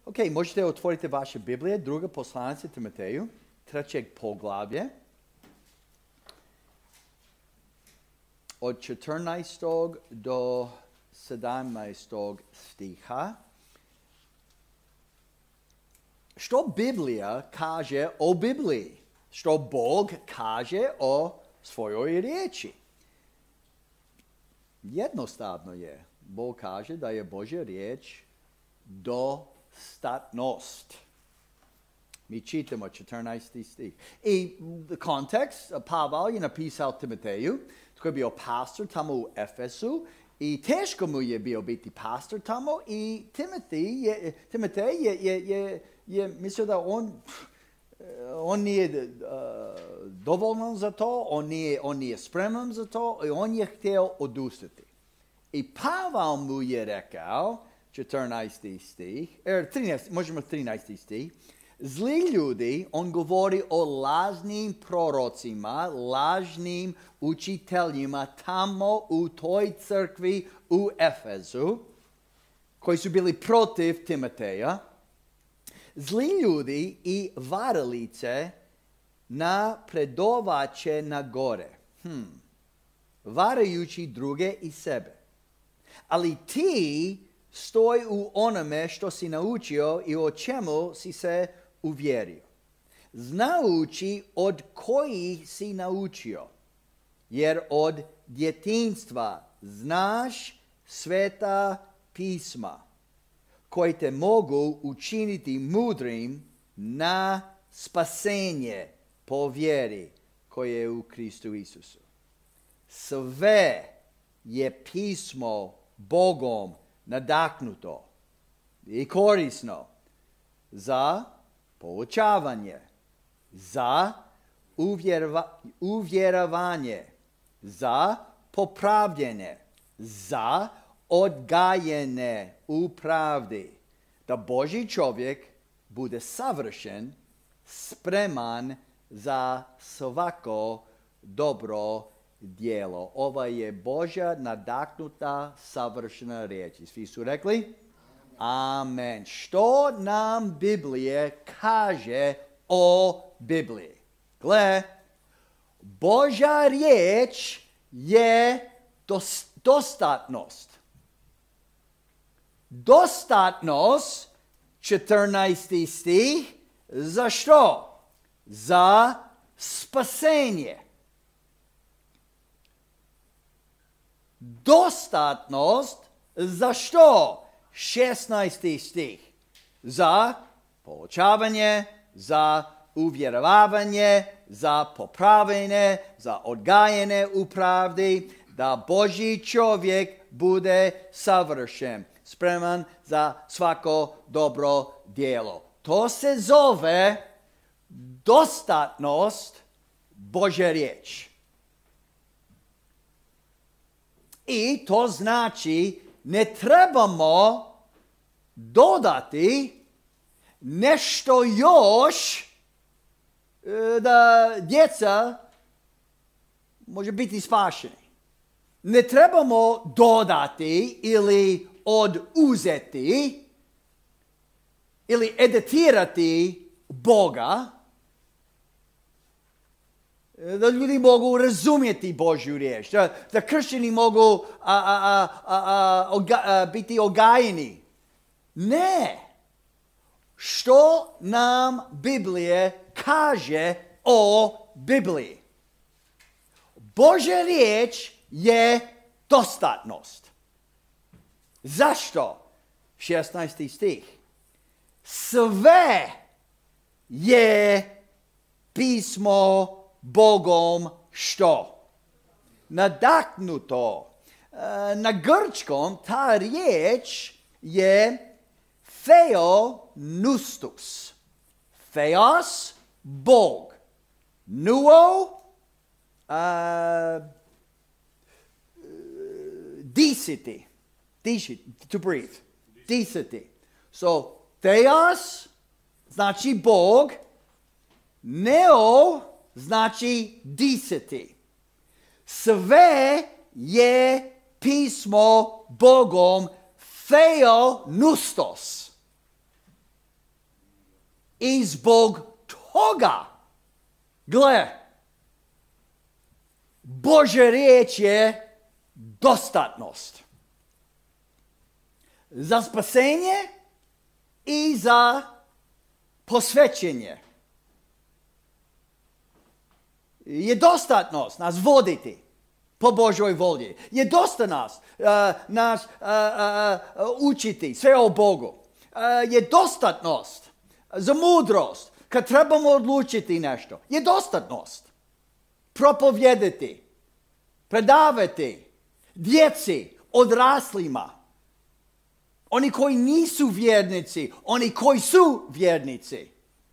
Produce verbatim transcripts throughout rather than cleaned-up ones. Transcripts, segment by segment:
Ok, možete otvoriti vaše Biblije, druga poslanica Timoteju, trećeg poglavlje, od četrnaestog do sedamnaestog stiha. Što Biblija kaže o Bibliji? Što Bog kaže o svojoj riječi? Jednostavno je. Bog kaže da je Božja riječ dostatnost. Mi čitamo četrnaesti stih. I kontekst, Pavel je napisao Timoteju, tko je bio pastor tamo u Efesu, i teško mu je bio biti pastor tamo, i Timotej je, Timotej je, je, je, je mislio da on, on nije uh, dovoljan za to, on nije, on nije spreman za to, i on je htio odustati. I Pavel mu je rekao, četrnaesti stih, er, trinaesti, možemo trinaesti stih, zli ljudi, on govori o lažnim prorocima, lažnim učiteljima tamo u toj crkvi u Efezu, koji su bili protiv Timoteja. Zli ljudi i varalice napredovaće na gore, hmm. varajući druge i sebe. Ali ti stoj u onome što si naučio i o čemu si se uvjerio. Znajući od kojih si naučio, jer od djetinjstva znaš sveta pisma, koji te mogu učiniti mudrim na spasenje po vjeri koje je u Kristu Isusu. Sve je pismo Bogom nadahnuto i korisno za poučavanje, za uvjerva, uvjeravanje, za popravljanje, za odgajanje u pravdi, da Božji čovjek bude savršen, spreman za svako dobro djelo. Ova je Božja nadahnuta savršena riječ. Svi su rekli? Amen. Što nam Biblija kaže o Bibliji? Gle, Božja riječ je dos, dostatnost. Dostatnost, četrnaesti stih, za što? Za spasenje. Dostatnost za što? šesnaesti stih. Za poučavanje, za uvjeravanje, za popravljanje, za odgajanje u pravdi, da Božji čovjek bude savršen, spreman za svako dobro djelo. To se zove dostatnost Božje riječ. I to znači ne trebamo dodati nešto još da djeca može biti spašeni. Ne trebamo dodati ili oduzeti ili editirati Boga, da ljudi mogu razumjeti Božju riječ, da, da kršćani mogu a, a, a, a, oga, a, biti ogajeni. Ne. Što nam Biblija kaže o Bibliji? Božja riječ je dostatnost. Zašto? šesnaesti stih. Sve je pismo Bogom što? Nadahnuto. Na grčkom ta riječ je theopneustos. Theos, Bog. Nuo, uh, decity. Decity, to breathe. Decity. So, theos znači Bog. Neo znači decity. Sve je pismo Bogom theopneustos. I zbog toga, gle, Božja riječ je dostatnost. Za spasenje i za posvećenje. Je dostatnost nas voditi po Božoj volji. Je dosta nas, uh, nas uh, uh, učiti sve o Bogu. Uh, je dostatnost za mudrost kad trebamo odlučiti nešto. Je dostatnost propovjediti, predavati djeci, odraslima. Oni koji nisu vjernici, oni koji su vjernici.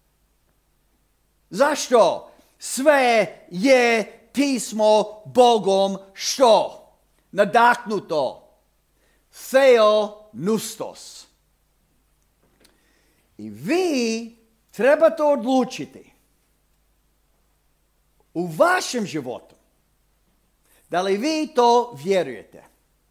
Zašto? Sve je pismo Bogom što? Nadahnuto. Theopneustos. I vi trebate odlučiti u vašem životu da li vi to vjerujete.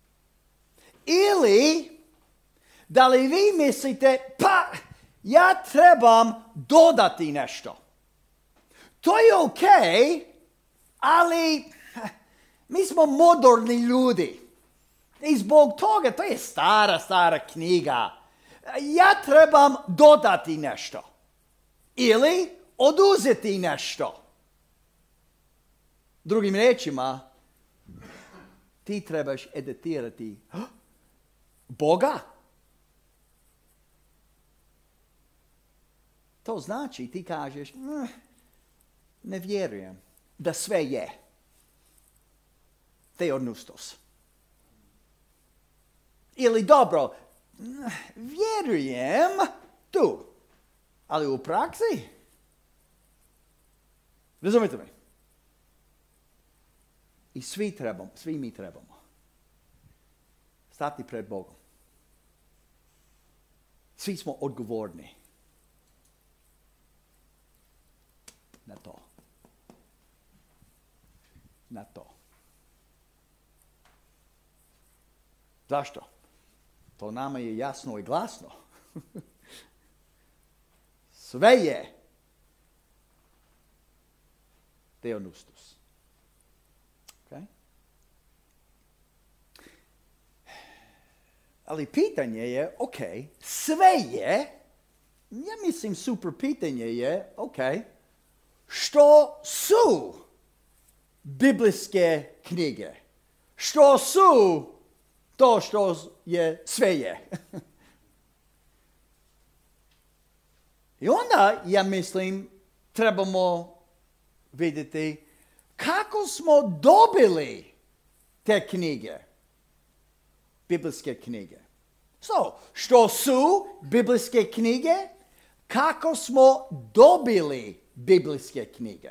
Ili da li vi mislite, pa ja trebam dodati nešto. To je ok, ali mi smo moderni ljudi. I zbog toga, to je stara, stara knjiga. Ja trebam dodati nešto. Ili oduzeti nešto. Drugim riječima, ti trebaš editirati Boga. To znači, ti kažeš, ne vjerujem da sve je. Theopneustos. Ili dobro, vjerujem tu, ali u praksi. Razumite mi? I svi trebamo, svi mi trebamo stati pred Bogom. Svi smo odgovorni na to. Na to. Zašto? To nama je jasno i glasno. Sve je Theopneustos. Okay? Ali pitanje je, ok, sve je, ja mislim super pitanje je, ok, što su biblijske knjige? Što su to što je sve je? I onda, ja mislim, trebamo vidjeti kako smo dobili te knjige, biblijske knjige. So, što su biblijske knjige? Kako smo dobili biblijske knjige?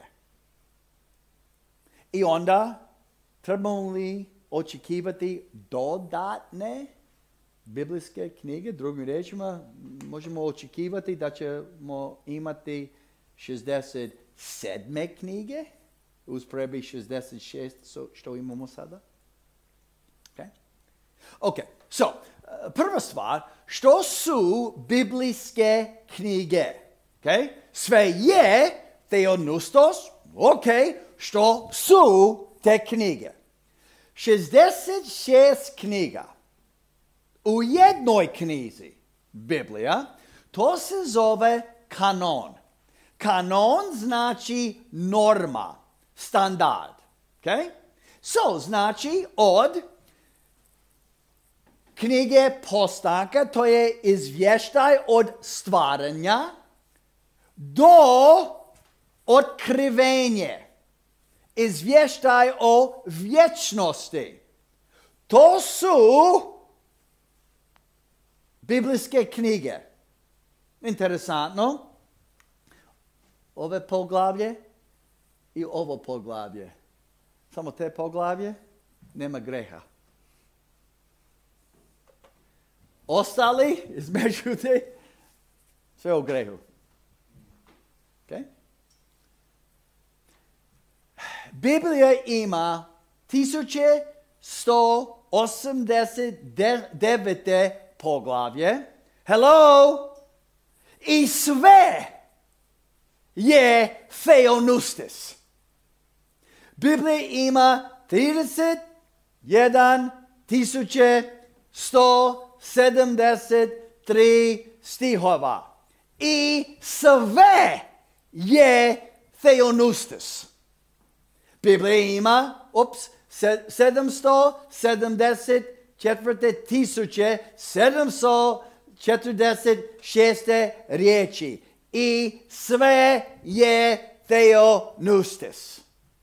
I onda, trebamo li očekivati dodatne biblijske knjige? Drugim riječima, možemo očekivati da ćemo imati šezdeset sedme knjige usporedbi šezdeset šest što imamo sada. Okay? Ok, so, prva stvar, što su biblijske knjige? Okay? Sve je Theopneustos, ok, što su te knjige? šezdeset šest knjiga u jednoj knjizi, Biblija, to se zove kanon. Kanon znači norma, standard. Okay? So, znači od knjige Postanka, to je izvještaj od stvaranja, do otkrivenje. Izvještaj o vječnosti. To su biblijske knjige. Interesantno. Ove poglavlje i ovo poglavlje. Samo te poglavlje nema greha. Ostali između te sve u grehu. Okay? Biblija ima tisuće sto osamdeset devet poglavlje. Hello! I sve je theonustis. Biblija ima trideset jedan tisuće sto sedamdeset tri stihova. I sve je theonustis. Biblija ima, ups, sedamsto sedamdeset četiri tisuće sedamsto četrdeset šest riječi. I sve je theonustis.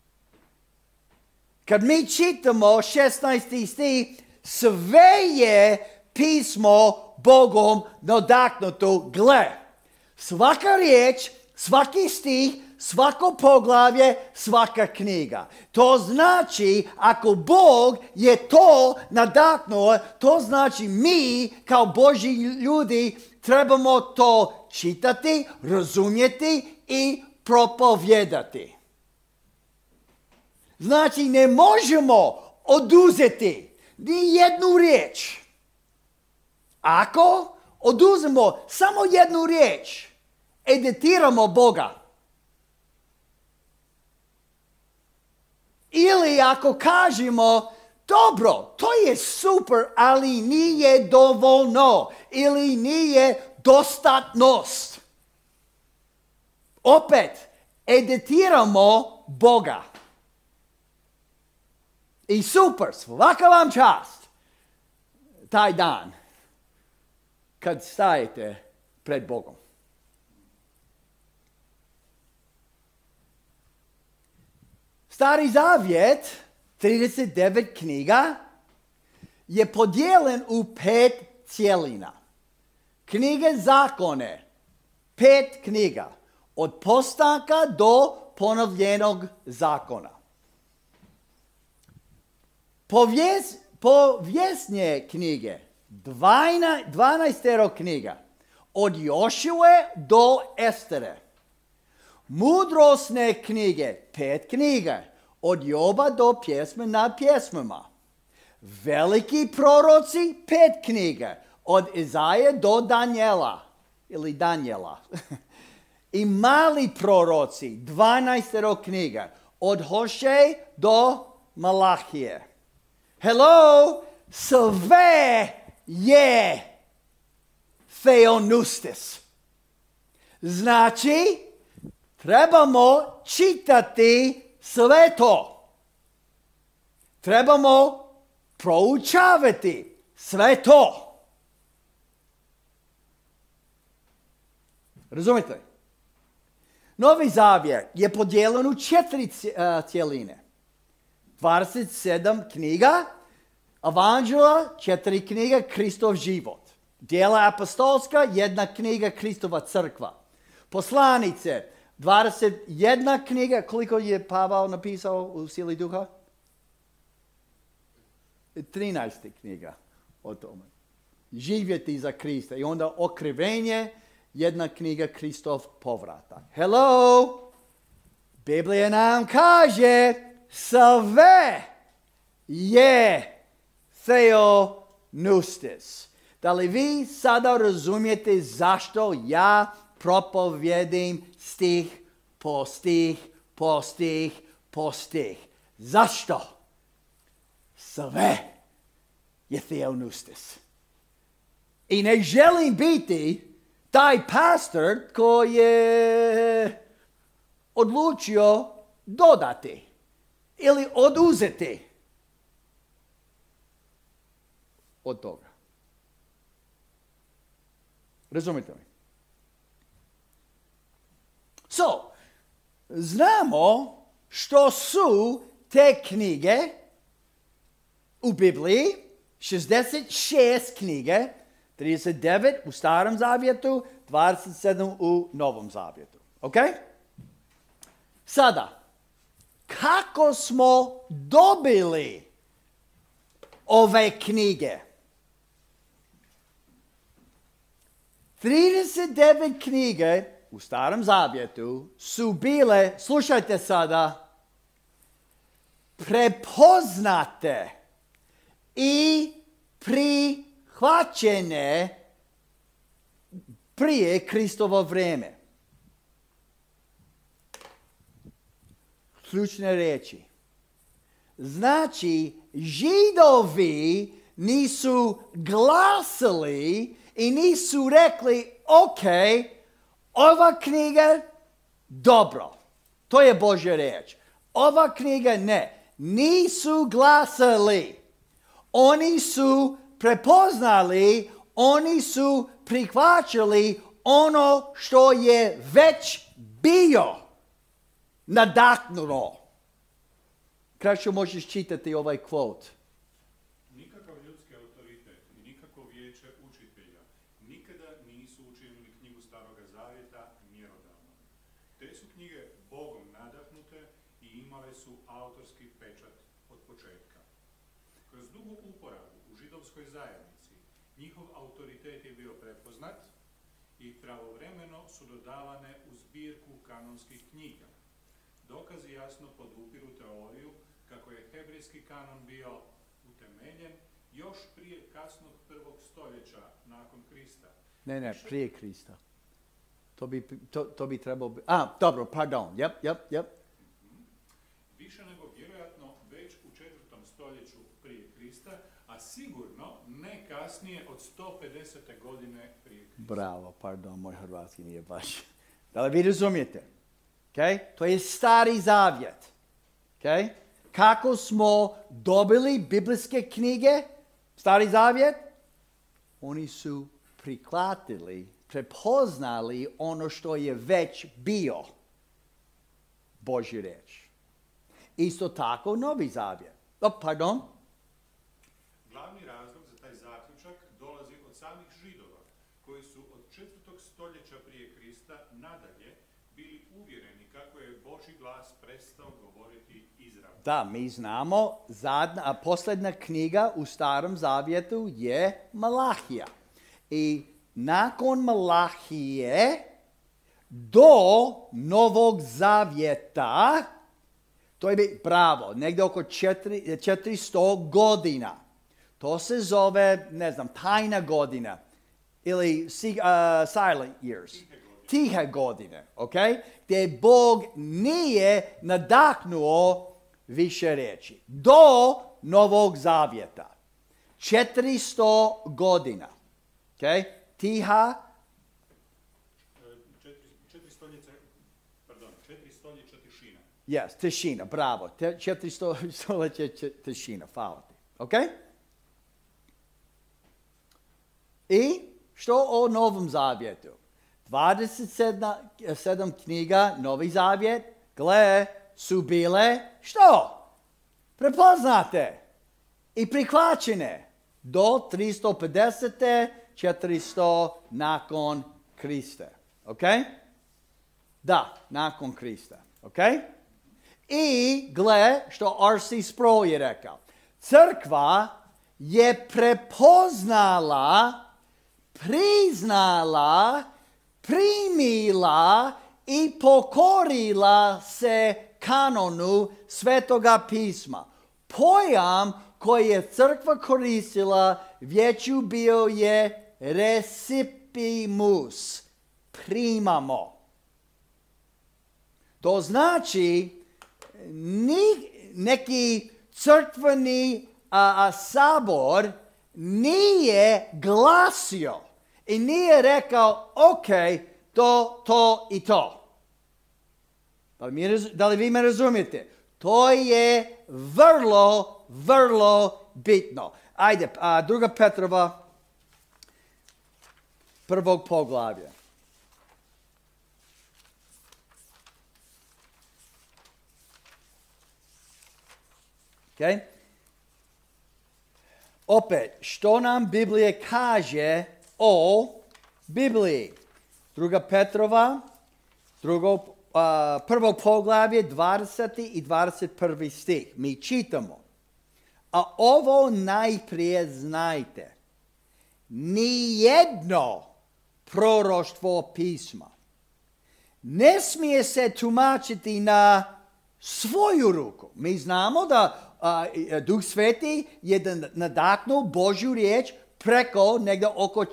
Kad mi čitamo šesnaesti stih, sve je pismo Bogom nadahnuto. Gle, svaka riječ, svaki stih, svako poglavlje, svaka knjiga. To znači, ako Bog je to nadahnuo, to znači mi kao Božji ljudi trebamo to čitati, razumjeti i propovijedati. Znači, ne možemo oduzeti ni jednu riječ. Ako oduzmemo samo jednu riječ, editiramo Boga. Ili ako kažemo, dobro, to je super, ali nije dovoljno. Ili nije dostatnost. Opet, editiramo Boga. I super, svaka vam čast. Taj dan, kad stajete pred Bogom. Stari Zavjet, trideset devet knjiga, je podijeljen u pet cijelina. Knjige zakone, pet knjiga, od postanka do ponovljenog zakona. Povjes, povjesnje knjige, dvanaestero knjiga, od Jošue do Estere. Mudrosne knjige, pet knjiga, od Joba do pjesme nad pjesmama. Veliki proroci, pet knjiga, od Izaje do Danijela, ili Danijela. I mali proroci, dvanaestero knjiga, od Hoše do Malahije. Hello, sve je theonustis. Znači, trebamo čitati sve to. Trebamo proučavati sve to. Razumite? Novi Zavjet je podijeljen u četiri cijeline. dvadeset sedam knjiga, Evanđela, četiri knjiga, Kristov život. Djela apostolska, jedna knjiga, Kristova crkva. Poslanice, dvadeset jedna knjiga, koliko je Pavao napisao u sili duha? trinaest knjiga o tome. Živjeti za Krista. I onda okrivenje, jedna knjiga, Kristov povratak. Hello! Biblija nam kaže, sve je theonustis. Da li vi sada razumijete zašto ja propovjedim stih po stih, po stih, po stih? Zašto? Sve je theonustis. I ne želim biti taj pastor koji je odlučio dodati ili oduzeti od toga. Razumite mi? So, znamo što su te knjige u Bibliji, šezdeset šest knjige, trideset devet u Starom Zavjetu, dvadeset sedam u Novom Zavjetu. Ok? Sada, kako smo dobili ove knjige? trideset devet knjige u Starom Zavjetu su bile, slušajte sada, prepoznate i prihvaćene prije Kristovo vrijeme. ključne riječi. Znači, Židovi nisu glasili i nisu rekli, ok, ova knjiga, dobro, to je Božja riječ. Ova knjiga ne. Nisu glasali. Oni su prepoznali, oni su prihvaćali ono što je već bio nadahnuto. Kraće možeš čitati ovaj quote. Nikakav ljudski autoritet i nikakvo vijeće učitelja nikada nisu učinili knjigu Staroga Zavjeta mjerodavnom. Te su knjige Bogom nadahnute i imale su autorski pečat od početka. Kroz dugu uporabu u židovskoj zajednici njihov autoritet je bio prepoznat i pravovremeno su dodavane u zbirku kanonskih knjiga. Dokazi jasno podupiru teoriju kako je hebrejski kanon bio utemeljen još prije kasnog prvog stoljeća nakon Krista. Ne, ne, prije Krista. To bi, to, to bi trebalo biti... A, dobro, pardon. Yep, yep, yep. Više nego vjerojatno već u četvrtom stoljeću prije Krista, a sigurno ne kasnije od sto pedesete godine prije Krista. Bravo, pardon, moj hrvatski nije baš. Da li vi razumijete? Okay? To je Stari Zavjet. Okay? Kako smo dobili biblijske knjige, Stari Zavjet? Oni su prihvatili, prepoznali ono što je već bio Božja riječ. Isto tako Novi Zavjet. Oh, pardon? Glavni razlog za taj zaključak dolazi od samih Židova, koji su od četvrtog stoljeća prije Krista nadalje bili uvjereni kako je Božji glas prestao govoriti izravno. Da, mi znamo, zadnja, a posljednja knjiga u Starom Zavjetu je Malahija. I nakon Malahije do Novog Zavjeta, to je bravo, negdje oko četiristo godina. To se zove, ne znam, tajna godina ili uh, silent years. Tihe godine, ok? Gdje Bog nije nadahnuo više riječi. Do Novog Zavjeta. četiristo godina. Ok? Tiha. Četiri, četiri stoljeća, pardon, četiri stoljeća tišina. Yes, tišina, bravo. Te, četiristo stoljeća tišina, hvala ti. Ok? I što o Novom Zavjetu? dvadeset sedam knjiga, Novi Zavjet, gle, su bile, što? Prepoznate i prihvaćene do tristo pedesete četiristo nakon Krista. Ok? Da, nakon Krista. Ok? I gle, što R C Sproul je rekao. Crkva je prepoznala, priznala, primila i pokorila se kanonu Svetoga pisma. Pojam koji je crkva koristila vijeću bio je recipimus. Primamo. To znači ni, neki crkveni a, a, sabor nije glasio i nije rekao, ok, to, to i to. Da li, mi, da li vi me razumijete? To je vrlo, vrlo bitno. Ajde, a, druga Petrova, prvog poglavlja. Okay? Opet, što nam Biblija kaže o Bibliji? Druga Petrova, drugo, uh, prvo poglavlje, dvadeseti i dvadeset prvi stih. Mi čitamo. A ovo najprije znajte. Nijedno proroštvo pisma ne smije se tumačiti na svoju ruku. Mi znamo da uh, Duh Sveti je nadahnuo Božju riječ preko negdje oko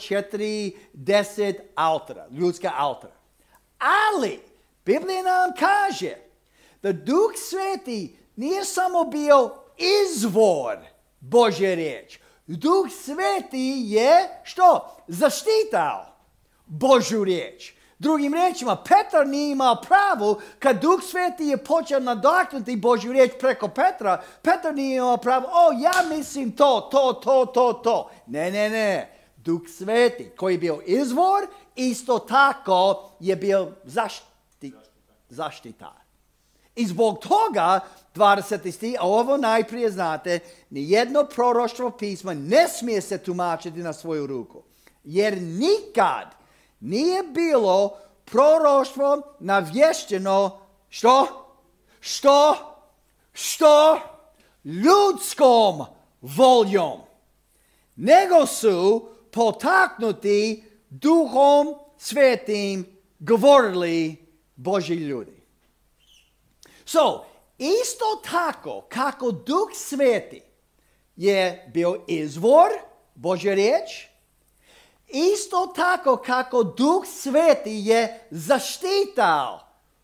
četrdeset autora, ljudska autora. Ali Biblija nam kaže da Duh Sveti nije samo bio izvor Božje riječi. Duh Sveti je, što? Zaštitao Božju riječ. Drugim riječima, Petar nije imao pravo, kad Duh Sveti je počeo nadahnuti Božju riječ preko Petra, Petar nije imao pravo, o, ja mislim to, to, to, to, to. Ne, ne, ne. Duh Sveti, koji je bio izvor, isto tako je bio zašti, zaštitar. I zbog toga, dvadeseti stih, a ovo najprije znate, nijedno proroštvo pisma ne smije se tumačiti na svoju ruku. Jer nikad nije bilo proroštvo navješteno, što? Što? Što? Ljudskom voljom. Nego su potaknuti Duhom Svetim govorili Božji ljudi. So, isto tako kako Duh Sveti je bio izvor Božje riječ, isto tako kako Duh Sveti je zaštitao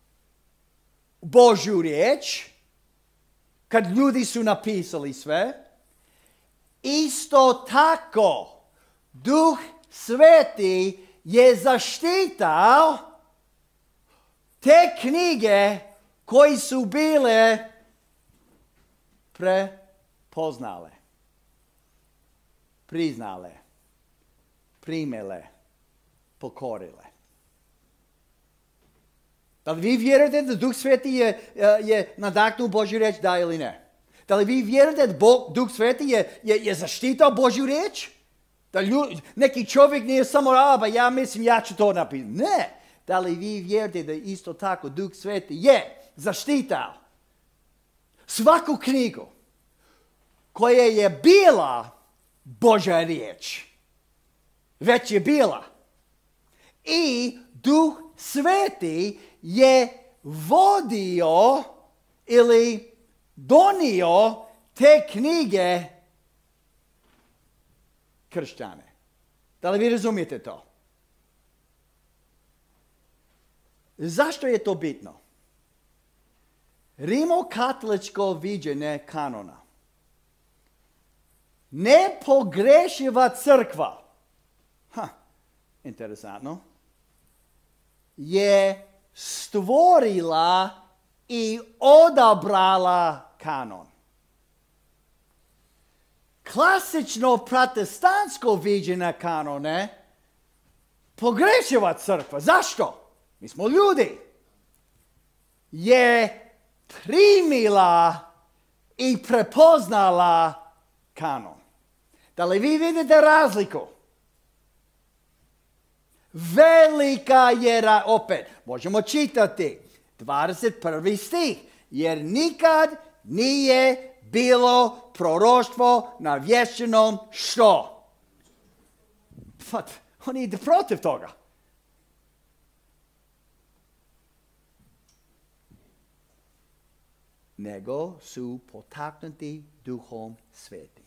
Božju riječ, kad ljudi su napisali sve, isto tako Duh Sveti je zaštitao te knjige koji su bile prepoznale, priznale, primile, pokorile. Da li vi vjerujete da Duh Sveti je, je nadahnuo Božju riječ, da ili ne? Da li vi vjerujete da Bog, Duh Sveti je, je, je zaštitao Božju riječ? Da ljudi, neki čovjek nije samo raba, ja mislim ja ću to napisati. Ne. Da li vi vjerujete da isto tako Duh Sveti je zaštitao svaku knjigu koja je bila Božja riječ? Već je bila. I Duh Sveti je vodio ili donio te knjige kršćane. Da li vi razumijete to? Zašto je to bitno? Rimokatoličko viđenje kanona. Nepogrešiva crkva, ha, interesantno, je stvorila i odabrala kanon. Klasično protestantsko viđenje kanone, pogrešiva crkva. Zašto? Mi smo ljudi. Je primila i prepoznala kanon. Da li vi vidite razliku? Velika je, ra- opet, možemo čitati dvadeset prvi stih, jer nikad nije bilo proroštvo navješteno što? Pa, on ide protiv toga. Nego su potaknuti Duhom Svetim.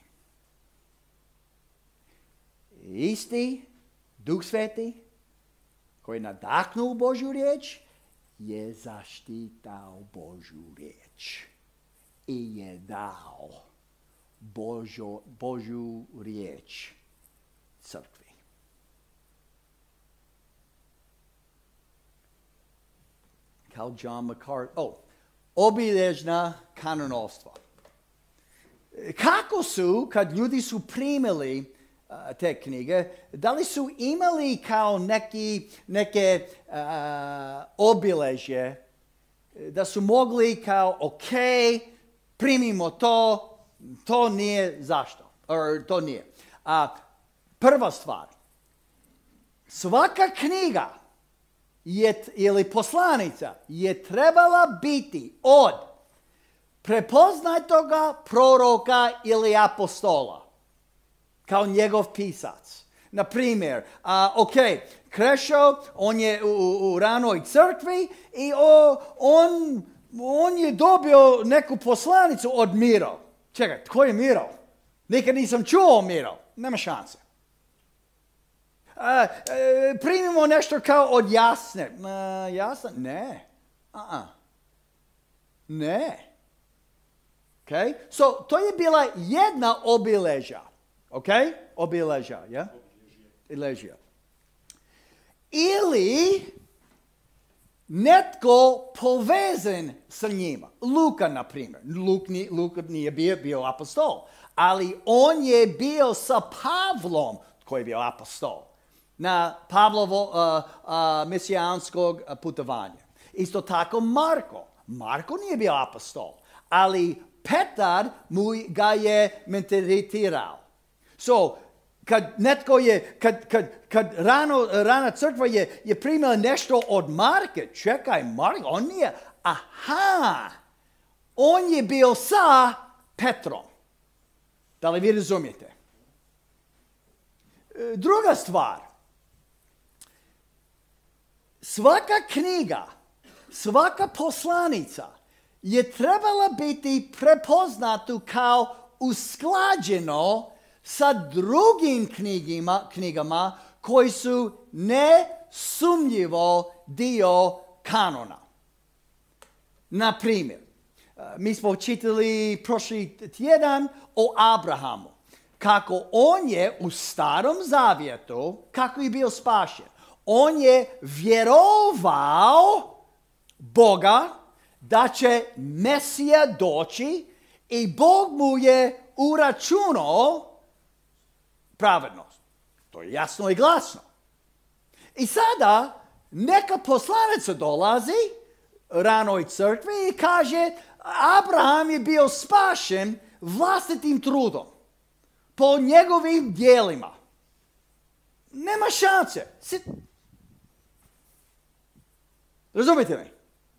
Isti Duh Sveti koji je nadahnuo Božju riječ je zaštitao Božju riječ i je dao Božo, Božju riječ crkvi. Kao John MacArthur, oh, obilježna kanonostvo. Kako su, kad ljudi su primili uh, te knjige, da li su imali kao neki, neke uh, obilježje, da su mogli kao, ok, primimo to, to nije zašto, or to nije. Uh, prva stvar, svaka knjiga je, ili poslanica je trebala biti od prepoznatoga proroka ili apostola, kao njegov pisac. Na primjer, uh, ok, Krešo, on je u, u ranoj crkvi i o, on, on je dobio neku poslanicu od Miro. Čekaj, tko je Miro? Nikad nisam čuo o Miro. Nema šanse. Uh, uh, primimo nešto kao od Jasne. Uh, jasne? Ne. Uh-uh. Ne. Okay? So, to je bila jedna obilježja. Ok? Obilježja, ja? Obilježja. Ili netko povezan sa njima. Luka, na primjer. Luk, Luka nije bio, bio apostol, ali on je bio sa Pavlom, koji je bio apostol, na Pavlovo uh, uh, mesijanskog putovanja. Isto tako Marko. Marko nije bio apostol, ali Petar mu ga je mentoritirao. So, kad netko je, kad, kad, kad rano, rana crkva je, je primila nešto od Marka, čekaj, Marko, on nije, aha, on je bio sa Petrom. Da li vi razumijete? Druga stvar, svaka knjiga, svaka poslanica je trebala biti prepoznata kao usklađeno sa drugim knjigima, knjigama koji su nesumnjivo dio kanona. Na primjer, mi smo čitali prošli tjedan o Abrahamu. Kako on je u Starom Zavjetu, kako je bio spašen. On je vjerovao Boga da će Mesija doći i Bog mu je uračunao pravednost. To je jasno i glasno. I sada neka poslanica dolazi ranoj crkvi i kaže Abraham je bio spašen vlastitim trudom po njegovim dijelima. Nema šanse. Razumite me?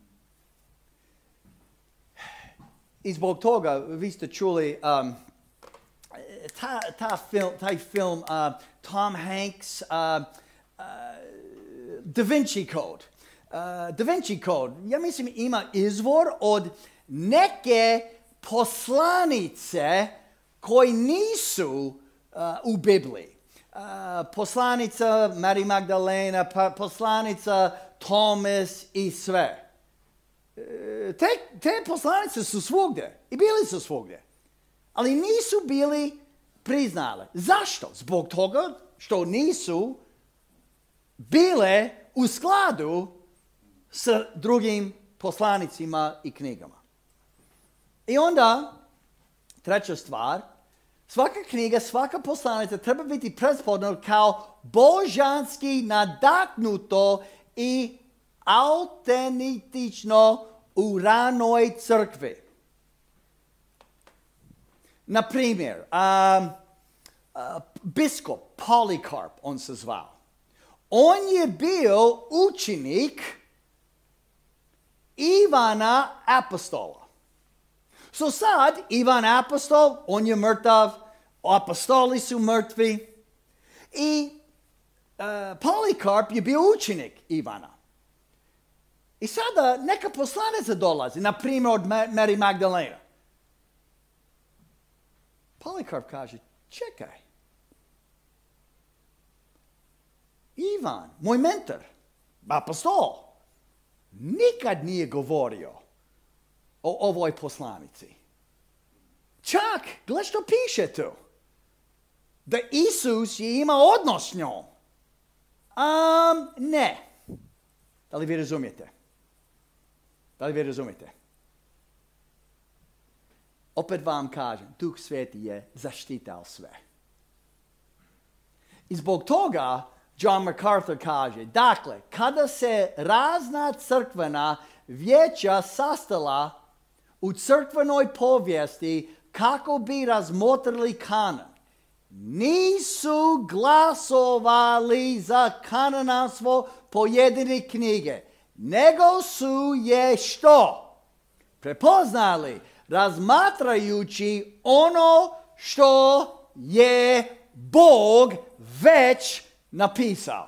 I zbog toga vi ste čuli um, ta, ta film, taj film uh, Tom Hanks, uh, uh, Da Vinci Code. Uh, Da Vinci Code, ja mislim ima izvor od neke poslanice koji nisu uh, u Bibliji. Uh, poslanica Marija Magdalena, pa, poslanica Tomas i sve. Te, te poslanice su svugdje i bili su svugdje, ali nisu bili priznali. Zašto? Zbog toga što nisu bile u skladu sa drugim poslanicima i knjigama. I onda, treća stvar, svaka knjiga, svaka poslanica treba biti prepoznata kao božanski nadahnuto i autentično u ranoj crkvi. Na primjer, um, uh, biskop Polikarp, on se zvao. On je bio učenik Ivana Apostola. So sad, Ivan Apostol, on je mrtav, apostoli su mrtvi. I uh, Polikarp je bio učenik Ivana. I sada neka poslanica dolazi, na primjer od Marije Magdalena. Polikarp kaže, čekaj. Ivan, moj mentor, apostol, nikad nije govorio o ovoj poslanici. Čak, gledaj što piše tu. Da Isus je imao odnos s njom. Um, ne. Da li vi razumijete? Da li vi razumijete? Opet vam kažem, Duh Sveti je zaštitao sve. I zbog toga John MacArthur kaže, dakle, kada se razna crkvena vijeća sastala u crkvenoj povijesti kako bi razmotrili kanon, nisu glasovali za kanonanstvo pojedine knjige, nego su je što? Prepoznali, razmatrajući ono što je Bog već napisao.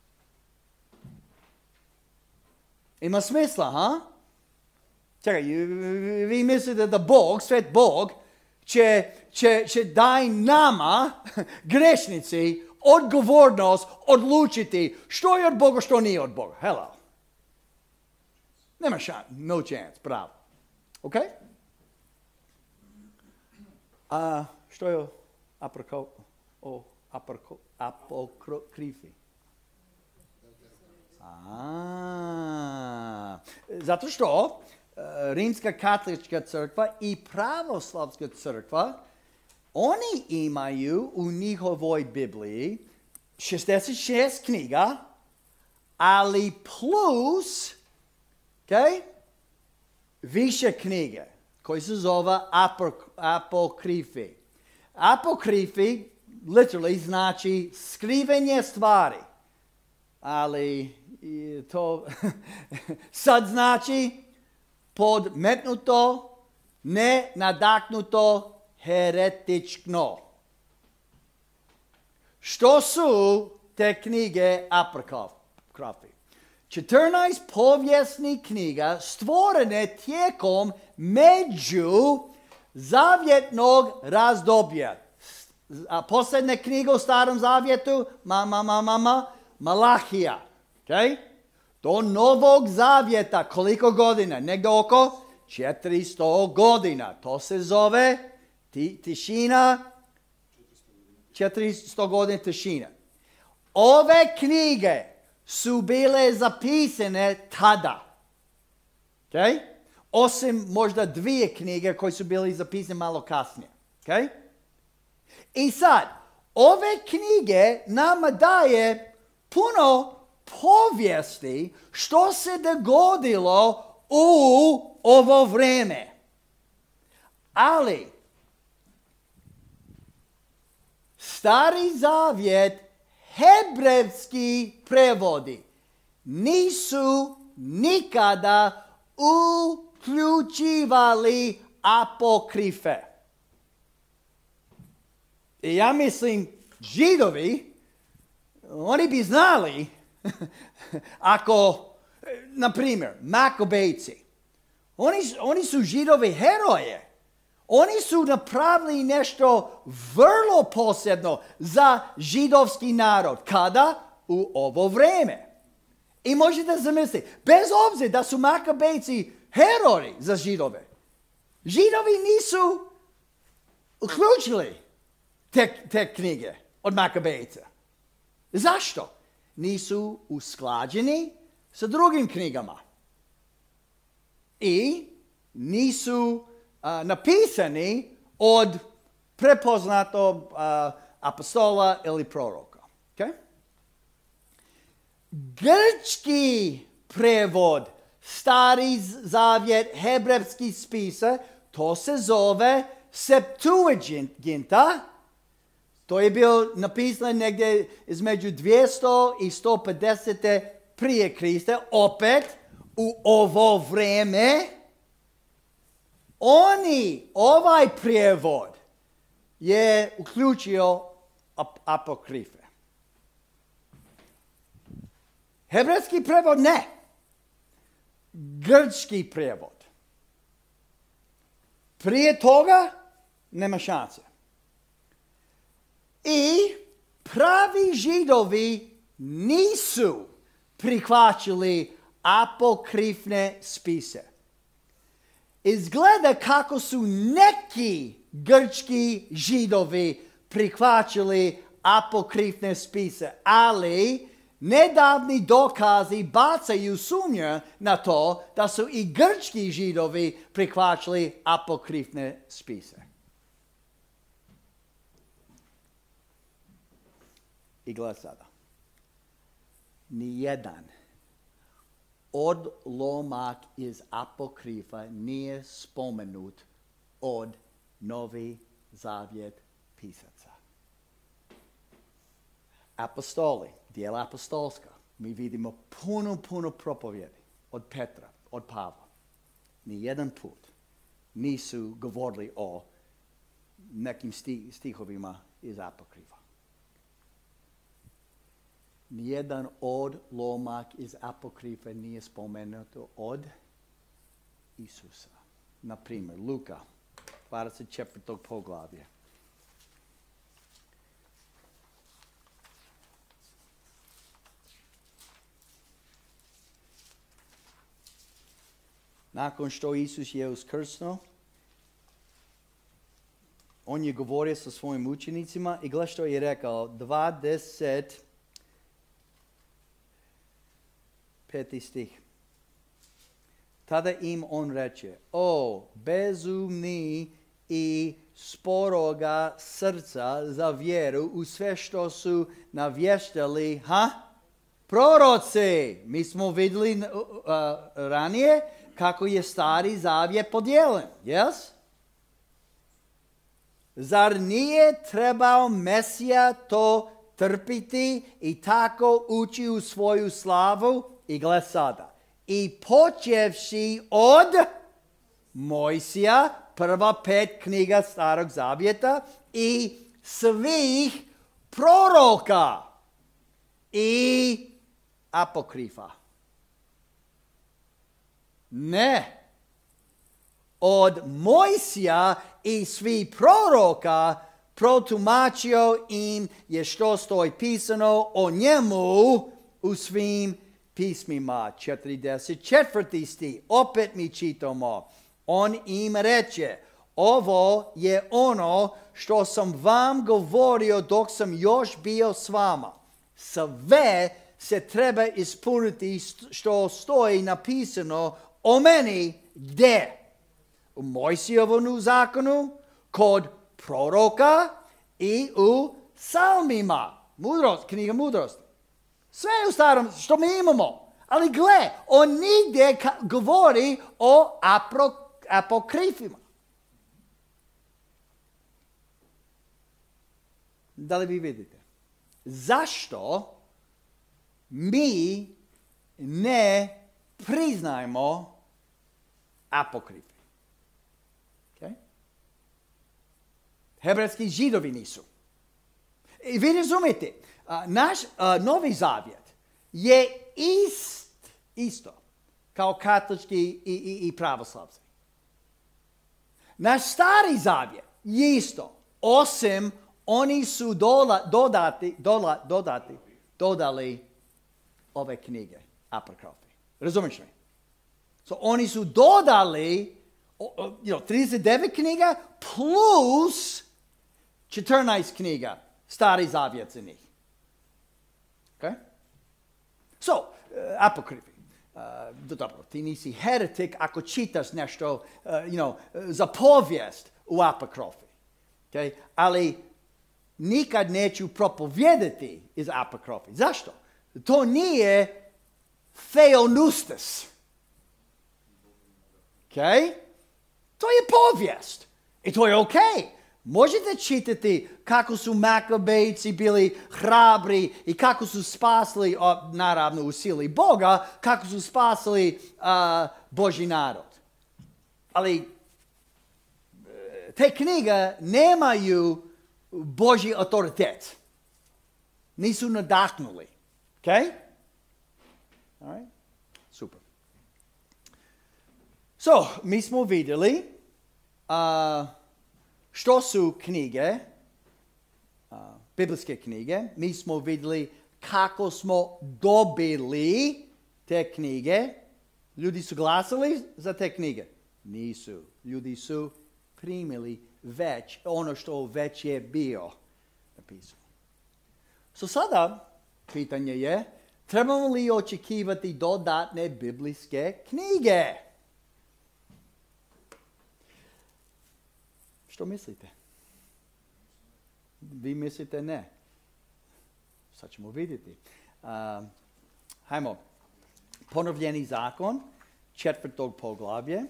Ima smisla, ha? Čekaj, vi mislite da Bog, svet Bog, će, će, će daj nama, grešnici, odgovornost odlučiti što je od Boga, što nije od Boga. Hello. Nema šan, no chance, pravo. Ok? A što je aproko, o aproko, apokrifi? A, zato što uh, Rimska katolička crkva i pravoslavska crkva, oni imaju u njihovoj Bibliji šezdeset šest knjiga, ali plus, okay, više knjige koji se zove apok- apokrifi. Apokrifi literally znači skrivenje stvari, ali i to sad znači podmetnuto, nenadahnuto, heretično. Što su te knjige apokrifi? četrnaest povijesnih knjiga stvorene tijekom među zavjetnog razdoblja. A posljednja knjiga u Starom Zavjetu, mama, mama, mama, Malahija. Okay? Do Novog Zavjeta, koliko godina? Negdje oko četiristo godina. To se zove ti, tišina, četiristo godina tišina. Ove knjige su bile zapisane tada. Okay? Osim možda dvije knjige koje su bile zapisane malo kasnije. Okay? I sad, ove knjige nama daje puno povijesti što se dogodilo u ovo vrijeme. Ali, Stari Zavjet, hebrejski prevodi nisu nikada uključivali apokrife. I ja mislim, Židovi, oni bi znali ako, na primjer, Makobejci, oni, oni su Židovi heroje. Oni su napravili nešto vrlo posebno za židovski narod. Kada? U ovo vrijeme. I možete zamisliti, bez obzira da su Makobejci heroji za Židove, Židovi nisu uključili te, te knjige od Makobejca. Zašto? Nisu usklađeni sa drugim knjigama. I nisu Uh, napisani od prepoznatog uh, apostola ili proroka. Okay? Grčki prevod, Stari Zavjet, hebrejski spisa, to se zove Septuaginta. To je bilo napisano negdje između dvjesto i sto pedeset prije Krista, opet u ovo vrijeme. Oni, ovaj prijevod je uključio ap- apokrife. Hebrejski prijevod ne. Grčki prijevod. Prije toga nema šanse. I pravi Židovi nisu prihvaćali apokrifne spise. Izgleda kako su neki grčki Židovi prihvaćali apokrifne spise, ali nedavni dokazi bacaju sumnju na to da su i grčki Židovi prihvaćali apokrifne spise. I gledaj sada. Nijedan odlomak iz apokrifa nije spomenut od Novi Zavjet pisaca. Apostoli, dijela apostolska, mi vidimo puno, puno propovjedi od Petra, od Pavla. Nijedan put nisu govorili o nekim sti, stihovima iz apokrifa. Nijedan odlomak iz apokrifa nije spomenuto od Isusa. Na primjer, Luka, dvadeset četvrto poglavlje. nakon što Isus je uskrsnuo, on je govorio sa svojim učenicima i gle što je rekao, dvadeset peti stih. Tada im on reče, o bezumni i sporoga srca za vjeru u sve što su navještali, ha? Proroci. Mi smo vidjeli uh, ranije kako je stari zavjet podijeljen, jes? Zar nije trebao Mesija to trpiti i tako ući u svoju slavu? I gle sada. I počevši od Mojsija, prva pet knjiga Starog zavjeta i svih proroka i apokrifa. Ne. Od Mojsija i svih proroka protumačio im je što stoji pisano o njemu u svim pismima. četrdeset četvrti stih. Opet mi čitamo. On im reče, ovo je ono što sam vam govorio dok sam još bio s vama. Sve se treba ispuniti što stoji napisano o meni gdje? U Mojsijevom zakonu, kod proroka i u psalmima. Mudrost, knjiga mudrosti. Sve je u starom što mi imamo. Ali gle, on nigdje govori o apro, apokrifima. Da li vi vidite? Zašto mi ne priznajemo apokrife? Okay? Hebrejski Židovi nisu. I vi razumijete, naš uh, Novi Zavjet je ist, isto kao katolički i, i, i pravoslavci. Naš Stari Zavjet je isto, osim oni su dola, dodati, dola, dodati, dodali ove knjige, apokrife. Razumiješ mi? So, oni su dodali you know, trideset devet knjiga plus četrnaest knjiga, Stari Zavjet za njih. Okay? So, uh, apokrifi. Uh, dobro, ti nisi heretik ako čitaš nešto, uh, you know, za povijest u apokrifi. Okay? Ali nikad neću propovijedati iz apokrifi. Zašto? To nije theonustus. Okay? To je povijest. I to je ok. Možete čitati kako su Makabejci bili hrabri i kako su spasili, o, naravno u sili Boga, kako su spasili uh, Božji narod. Ali te knjige nemaju Božji autoritet. Nisu nadahnuli. Ok? All right? Super. So, mi smo vidjeli uh, što su knjige, uh, biblijske knjige. Mi smo vidjeli kako smo dobili te knjige. Ljudi su glasali za te knjige? Nisu. Ljudi su primili već ono što već je bio napisano. So sada pitanje je, trebamo li očekivati dodatne biblijske knjige? Što mislite? Vi mislite ne. Sad ćemo vidjeti. Uh, hajmo. Ponovljeni zakon, četvrtog poglavlje.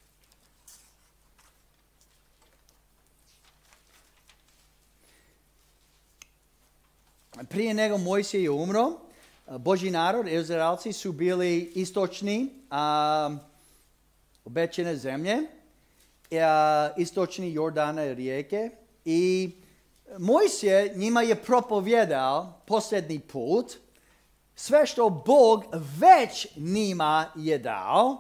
Prije nego Mojsije je umro, Božji narod, Izraelci su bili istočni um, obećane zemlje, uh, istočni Jordana rijeke i Mojsije njima je propovjedao posljednji put sve što Bog već njima je dao.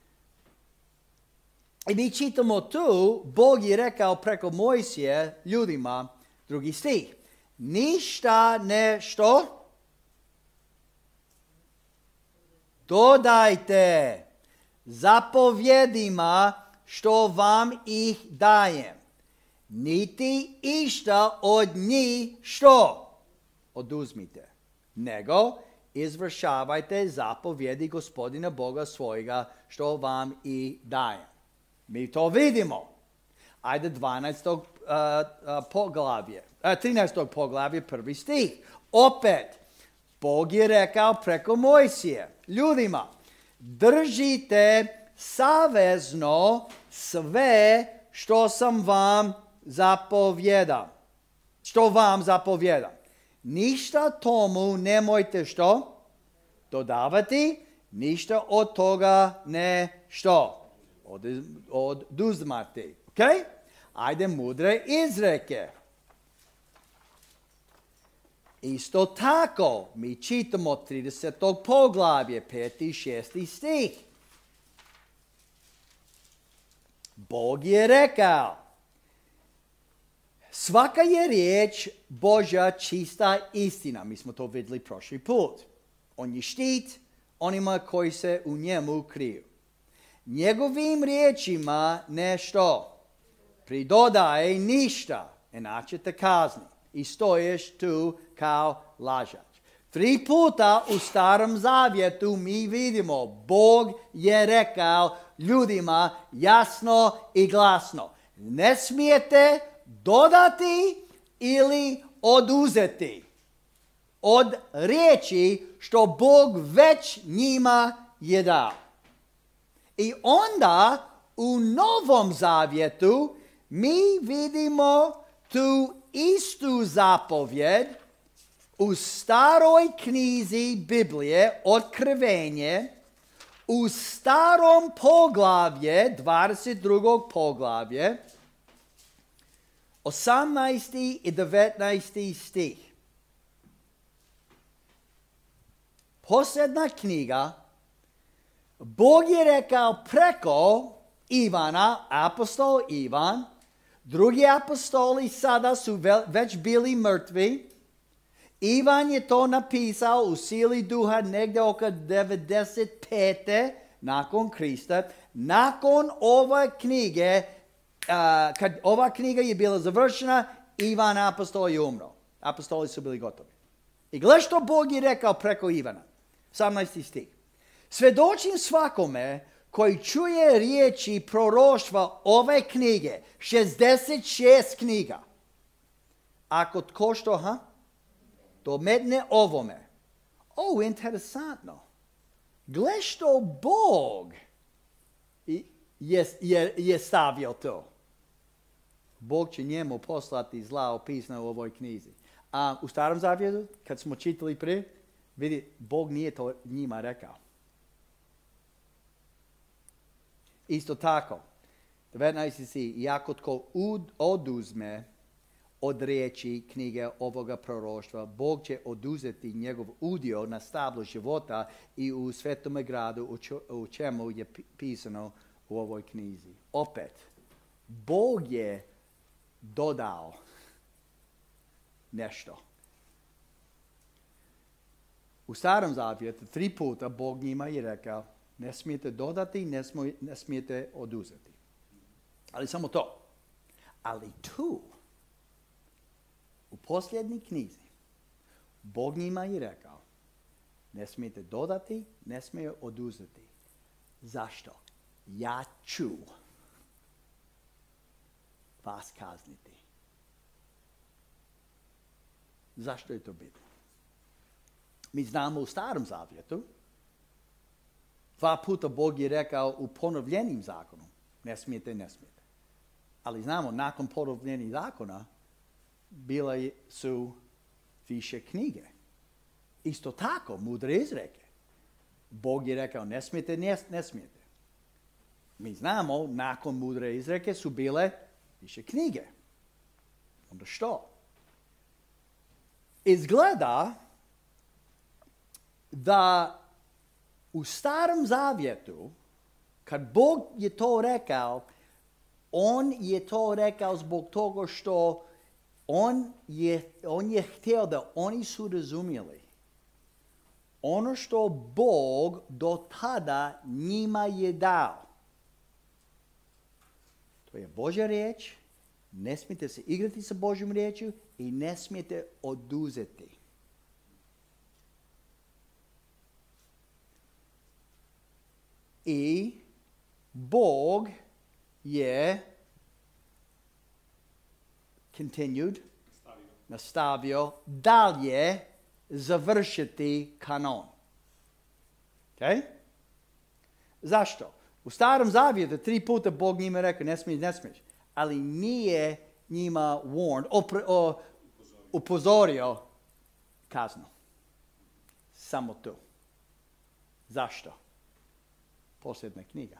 I mi čitamo tu, Bog je rekao preko Mojsije ljudima, drugi stih, ništa ne što? Dodajte. zapovjedima što vam ih dajem. Niti išta od njih što oduzmite, nego izvršavajte zapovjedi Gospodina Boga svojega što vam i dajem. Mi to vidimo. Ajde dvanaestog Uh, uh, poglavlje, uh, trinaestog poglavlje, prvi stih. Opet, Bog je rekao preko Mojsije ljudima, držite savezno sve što sam vam zapovjedam. Što vam zapovjedam. Ništa tomu nemojte što? Dodavati, ništa od toga ne što? Od, oduzmati. Ok? Ajde mudre izreke. Isto tako, mi čitamo tridesetog poglavlje, peti i šesti stih. Bog je rekao, svaka je riječ Božja čista istina. Mi smo to vidjeli prošli put. On je štit onima koji se u njemu kriju. Njegovim riječima nešto pridodaj ništa, inače te kazni i stoješ tu kao lažač. Tri puta u Starom Zavjetu mi vidimo Bog je rekao ljudima jasno i glasno, ne smijete dodati ili oduzeti od riječi što Bog već njima je dao. I onda u Novom Zavjetu mi vidimo tu istu zapovjed u staroj knjizi Biblije, Otkrivenje, u starom poglavlje, dvadeset drugog poglavlje, osamnaesti i devetnaesti stih. Posljedna knjiga, Bog je rekao preko Ivana, apostol Ivan, drugi apostoli sada su već bili mrtvi. Ivan je to napisao u sili duha negdje oko devedeset pete nakon Krista. Nakon ove knjige, uh, kad ova knjiga je bila završena, Ivan apostol je umro. Apostoli su bili gotovi. I gle što Bog je rekao preko Ivana. osamnaesti stih. Svedočim svakome koji čuje riječi proroštva ove knjige, šezdeset šest knjiga. Ako tko što, ha? Dometne ovome. O, interesantno. Gle što Bog je, je, je stavio to. Bog će njemu poslati zla opisana u ovoj knjizi. A u Starom Zavjetu, kad smo čitali prije, vidi, Bog nije to njima rekao. Isto tako, devetnaesti stih, i ako tko oduzme od riječi knjige ovoga proroštva, Bog će oduzeti njegov udio na stablo života i u svetome gradu u čemu je pisano u ovoj knjizi. Opet, Bog je dodao nešto. U Starom Zavjetu tri puta Bog njima je rekao, ne smijete dodati, ne, smoj, ne smijete oduzeti. Ali samo to. Ali tu, u posljednjoj knjizi, Bog njima je rekao, ne smijete dodati, ne smije oduzeti. Zašto? Ja ću vas kazniti. Zašto je to bitno? Mi znamo u Starom Zavjetu, dva puta Bog je rekao u ponovljenim zakonom, ne smijete, ne smijete. Ali znamo, nakon ponovljenih zakona, bile su više knjige. Isto tako, mudre izreke. Bog je rekao, ne smijete, ne, ne smijete. Mi znamo, nakon mudre izreke su bile više knjige. Onda što? Izgleda da u Starom Zavjetu, kad Bog je to rekao, on je to rekao zbog toga što on je, on je htio da oni su razumjeli. ono što Bog do tada njima je dao. To je Božja riječ. Ne smijete se igrati sa Božjom riječju i ne smijete oduzeti. I Bog je continued, nastavio dalje završiti kanon. Okay? Zašto? U Starom Zavjetu tri puta Bog njima rekao ne smiješ, ne smiješ. Ali nije njima warned, opre, o, upozorio kaznu. Samo tu. Zašto? Posljedna knjiga.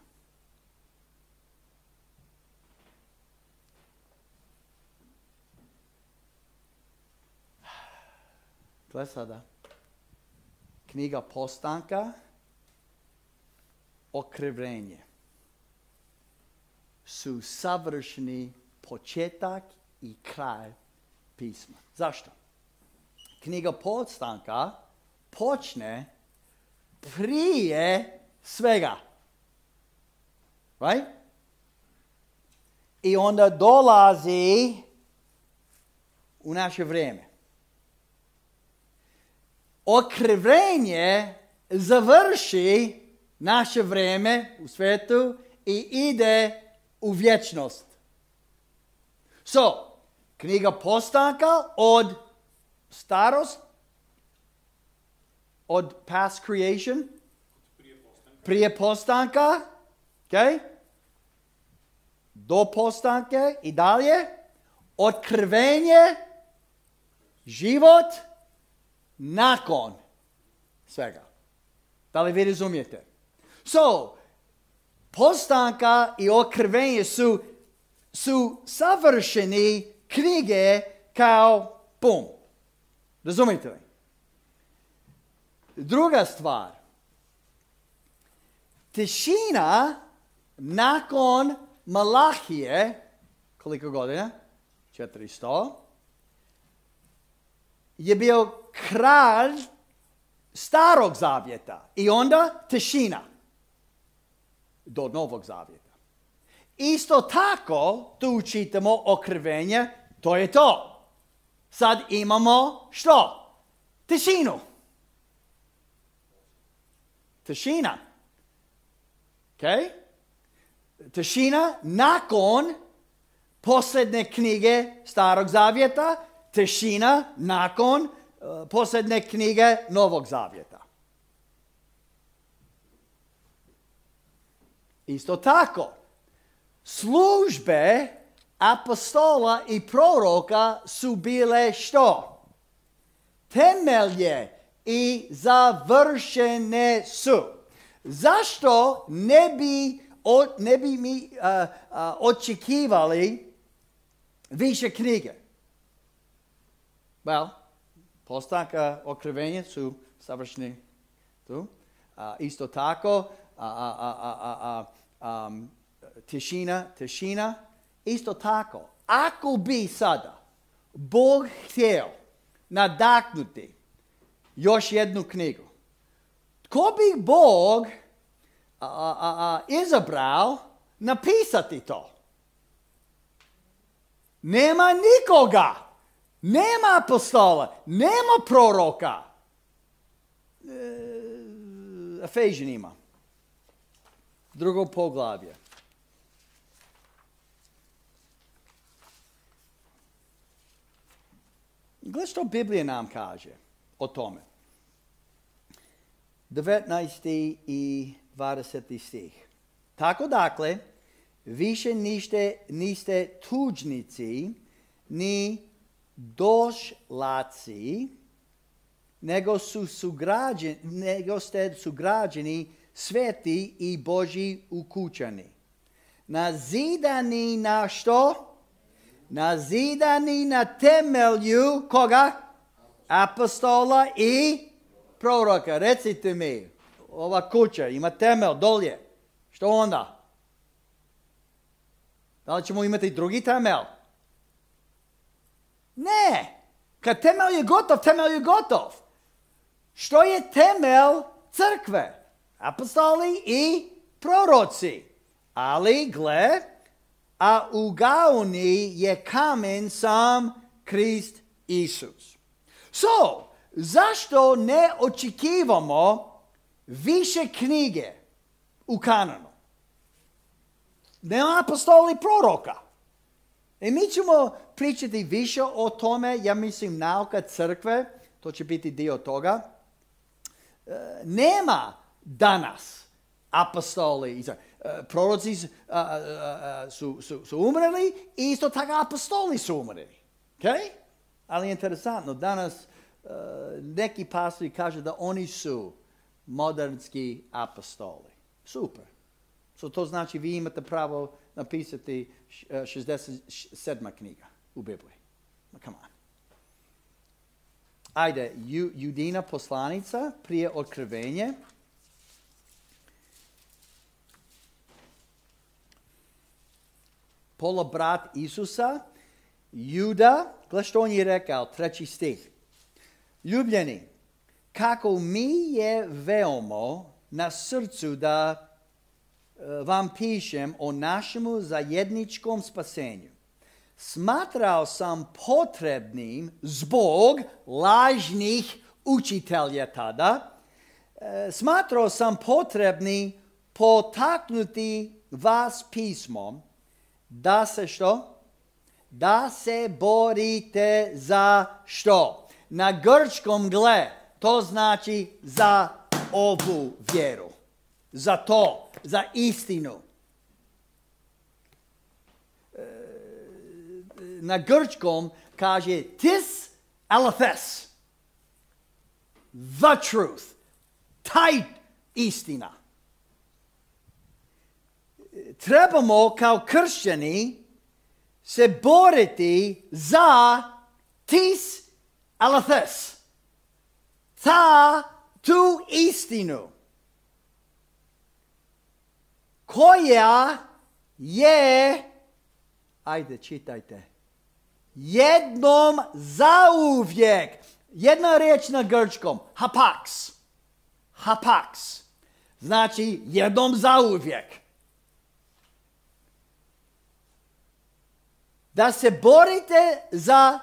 Gle sada. Knjiga Postanka, okrivljenje su savršeni početak i kraj pisma. Zašto? Knjiga Postanka počne prije svega. Right? I onda dolazi u naše vrijeme. Okrivljenje završi naše vrijeme u svijetu i ide u vječnost. So, knjiga Postanka od starost, od past creation, prije postanka, okay, do postanke i dalje, otkrivenje, život, nakon svega. Da li vi razumijete? So, postanka i otkrivenje su, su savršeni knjige kao bum. Razumijete li? Druga stvar. Tišina nakon Malahije, koliko godina? četiristo. Je bio kralj Starog Zavjeta. I onda tišina do Novog Zavjeta. Isto tako, tu čitamo okrivljenje, to je to. Sad imamo što? Tišinu. Tišina. Okay? Tišina nakon posljednje knjige Starog Zavjeta, tišina nakon uh, posljednje knjige Novog Zavjeta. Isto tako, službe apostola i proroka su bile što? Temelje i završene su. Zašto ne bi, o, ne bi mi uh, uh, očekivali više knjige? Well, Postanka, okrivljenje su savršeni tu. Uh, isto tako, uh, uh, uh, uh, um, tišina, tišina. Isto tako, ako bi sada Bog htio nadahnuti još jednu knjigu, tko bi Bog a, a, a, izabrao napisati to? Nema nikoga. Nema apostola. Nema proroka. E, Efežanima. Drugo poglavlje. Gle što Biblija nam kaže o tome. devetnaesti i dvadeseti stih. Tako dakle, više niste, niste tuđnici, ni došlaci, nego, su sugrađeni, nego ste sugrađeni sveti i Božji ukućani. Nazidani na što? Nazidani na temelju koga? Apostola i proroka. Recite mi, ova kuća ima temelj dolje. Što onda? Da li ćemo imati drugi temelj? Ne. Kad temelj je gotov, temelj je gotov. što je temelj crkve? Apostoli i proroci. Ali, gle, a u gaoni je kamen sam Krist Isus. So, zašto ne očekivamo više knjige u kanonu? Nema apostoli proroka. I mi ćemo pričati više o tome, ja mislim, nauka crkve, to će biti dio toga. E, nema danas apostoli, proroci su, su, su, su umreli i isto tako apostoli su umreli. Okay? Ali interesantno, danas uh, neki pastori kažu da oni su modernski apostoli. Super. So to znači vi imate pravo napisati šezdeset sedma knjiga u Bibliji. Come on. Ajde, Ju, Judina poslanica prije otkrivenje. Polobrat Isusa, Juda, gledaj što on je rekao, treći stih. Ljubljeni, kako mi je veoma na srcu da uh, vam pišem o našemu zajedničkom spasenju. Smatrao sam potrebnim zbog lažnih učitelja tada, uh, smatrao sam potrebnim potaknuti vas pismom da se što? Da se borite za što? Na grčkom gle, to znači za ovu vjeru. Za to, za istinu. Na grčkom kaže tis alethes. The truth. Taj istina. Trebamo kao kršćani se boriti za tis alethes. Ta tu istinu. Koja je, ajde čitajte, jednom zauvijek. Jedna riječ na grčkom, hapax. Hapax. Znači jednom zauvijek. Da se borite za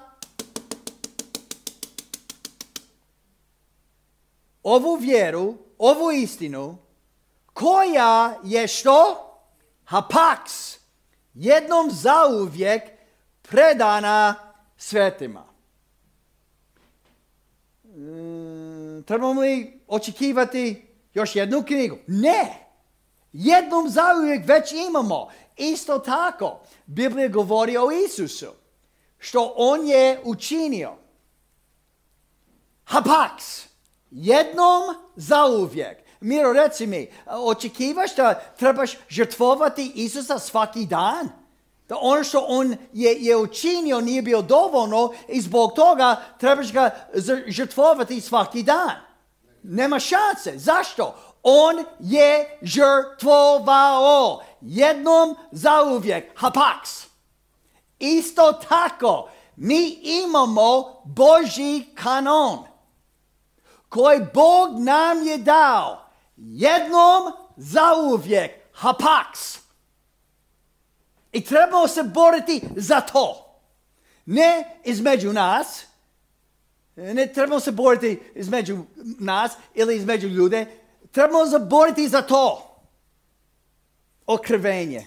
ovu vjeru, ovu istinu, koja je što? Hapax. Jednom zauvijek predana svetima. Mm, trebamo li očekivati još jednu knjigu? Ne. Jednom zauvijek već imamo. Isto tako, Biblija govori o Isusu. Što on je učinio. Hapax. Jednom zauvijek. Miro, reci mi, očekivaš da trebaš žrtvovati Isusa svaki dan? Da ono što on je, je učinio nije bio dovoljno i zbog toga trebaš ga žrtvovati svaki dan. Nema šanse. Zašto? On je žrtvovao jednom zauvijek. Hapax. Isto tako, mi imamo Božji kanon koji Bog nam je dao jednom zauvijek. Hapax. I trebamo se boriti za to. Ne između nas. Ne trebamo se boriti između nas ili između ljude. Trebamo se boriti za to. Otkrivenje.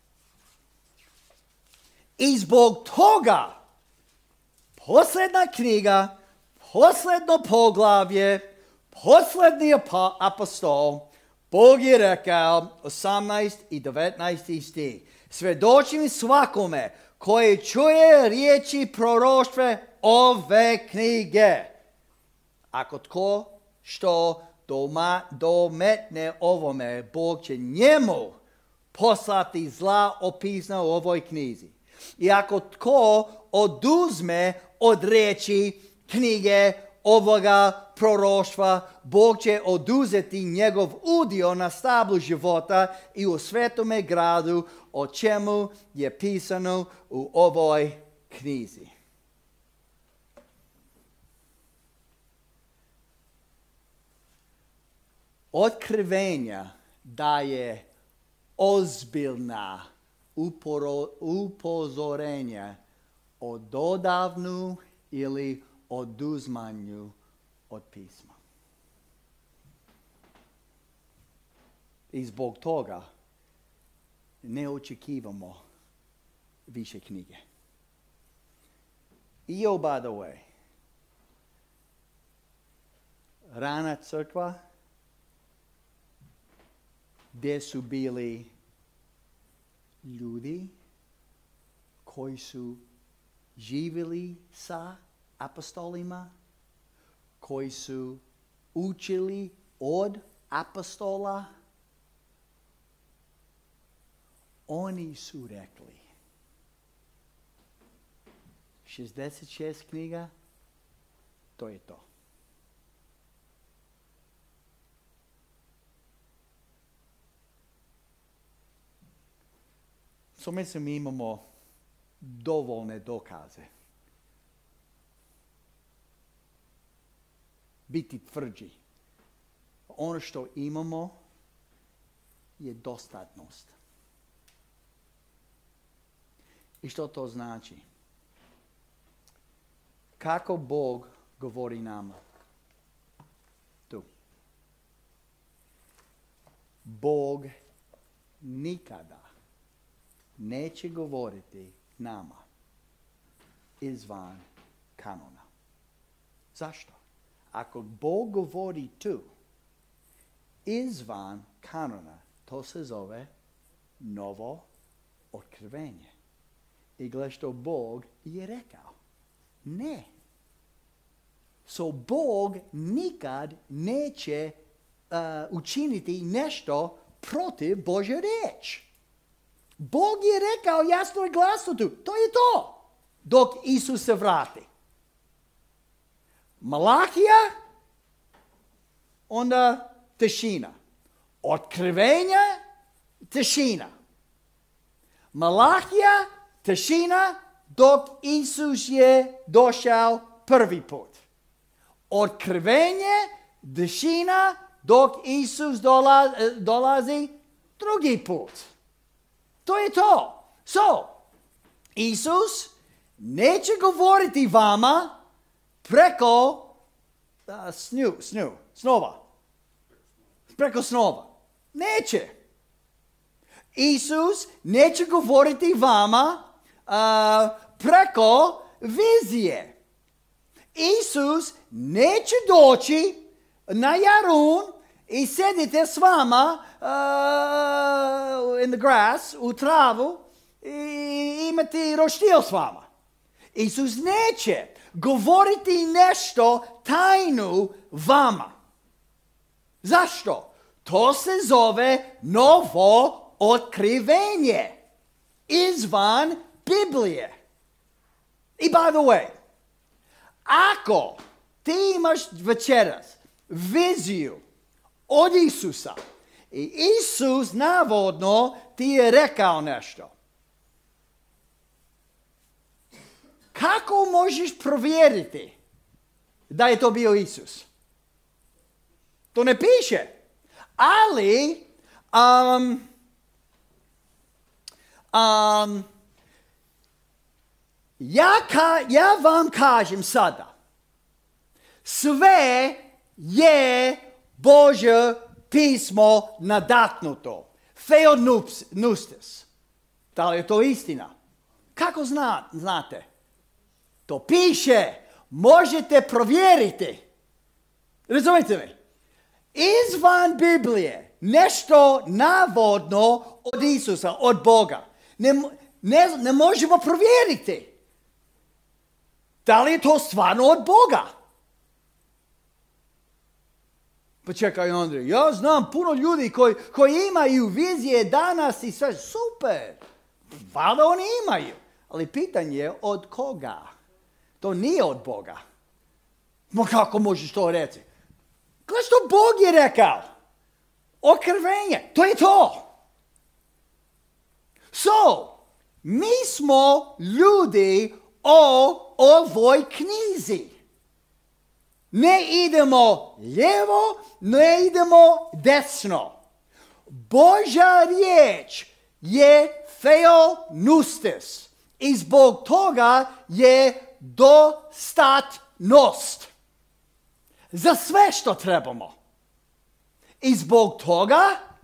I zbog toga posljedna knjiga, posljedno poglavlje, posljednji apostol, Bog je rekao, osamnaest i devetnaest stih. Svjedočim svakome koji čuje riječi proroštva ove knjige. Ako tko što doma, dometne ovome, Bog će njemu poslati zla opisana u ovoj knjizi. I ako tko oduzme od riječi knjige ovoga proroštva, Bog će oduzeti njegov udio na stablu života i u svetome gradu, o čemu je pisano u ovoj knjizi. Otkrivenja daje ozbiljna uporo, upozorenja o dodavnu ili oduzmanju od pisma. I zbog toga ne očekivamo više knjige. I oh, by the way, rana crkva, gdje su bili ljudi koji su živjeli sa apostolima, koji su učili od apostola, oni su rekli šezdeset šest knjiga, to je to. So mislim mi imamo dovoljne dokaze. Biti tvrđi. Ono što imamo je dostatnost. I što to znači? Kako Bog govori nama? Tu. Bog nikada neće govoriti nama izvan kanona. Zašto? Ako Bog govori tu, izvan kanona, to se zove novo otkrivenje. I gle što Bog je rekao. Ne. So Bog nikad neće uh, učiniti nešto protiv Božje riječi. Bog je rekao jasno i glasno tu. To je to. Dok Isus se vrati. Malahija, onda tišina. Otkrivenje, tišina. Malahija, tišina, dok Isus je došao prvi put. Otkrivenje, tišina, dok Isus dolazi, dolazi drugi put. To je to. So, Isus neće govoriti vama preko uh, snju, snju, snova. Preko snova. Neće. Isus neće govoriti vama uh, preko vizije. Isus neće doći na Jarun i sedite s vama uh, in the grass, u travu, i imati roštilj s vama. Isus neće govoriti nešto tajnu vama. Zašto? To se zove novo otkrivenje izvan Biblije. I by the way, ako ti imaš večeras viziju od Isusa i Isus navodno ti je rekao nešto, kako možeš provjeriti da je to bio Isus? To ne piše. Ali, um, um, ja, ka, ja vam kažem sada, sve je Božje pismo nadahnuto. Theopneustos. Da li je to istina? Kako zna, znate? To piše. Možete provjeriti. Razumijete mi? Izvan Biblije nešto navodno od Isusa, od Boga. Ne, ne, ne možemo provjeriti. Da li je to stvarno od Boga? Pa čekaj, Andrej, ja znam puno ljudi koji, koji imaju vizije danas i sve super. Valjda oni imaju. Ali pitanje je od koga? To nije od Boga. Ma kako možeš to reći? Gle što Bog je rekao. Otkrivenje. To je to. So, mi smo ljudi o ovoj knjizi. Ne idemo lijevo, ne idemo desno. Božja riječ je theopneustos i zbog toga je dostatnost za sve što trebamo. I zbog toga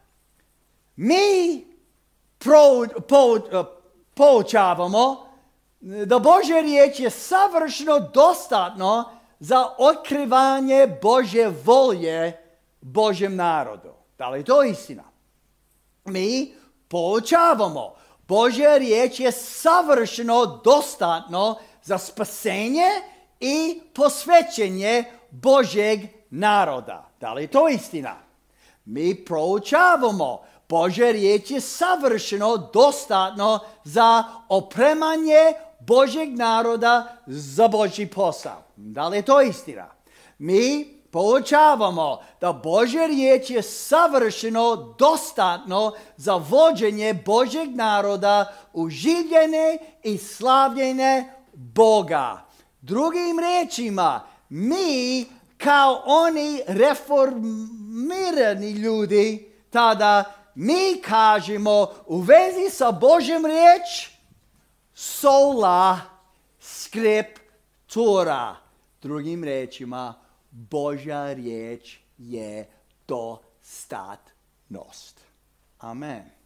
mi pro, po, poučavamo da Božja riječ je savršeno dostatno za otkrivanje Božje volje Božjem narodu. Da li je to istina? Mi poučavamo. Božja riječ je savršeno dostatno za spasenje i posvećenje Božjeg naroda. Da li je to istina? Mi proučavamo. Božja riječ je savršeno dostatno za opremanje Božjeg naroda za Božji posao. Da li je to istina? Mi poučavamo da Božja riječ je savršeno dostatno za vođenje Božjeg naroda u življenje i slavljenje Boga. Drugim riječima, mi kao oni reformirani ljudi, tada mi kažemo u vezi sa Božjom riječ sola scriptura. Drugim riječima, Božja riječ je dostatnost. Amen.